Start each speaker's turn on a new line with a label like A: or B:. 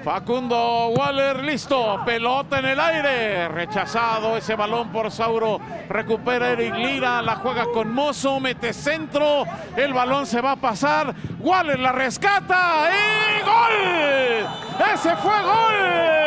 A: Facundo Waller, listo, pelota en el aire, rechazado ese balón por Sauro, recupera Eric Lira, la juega con Mozo, mete centro, el balón se va a pasar, Waller la rescata y ¡gol! ¡Ese fue gol!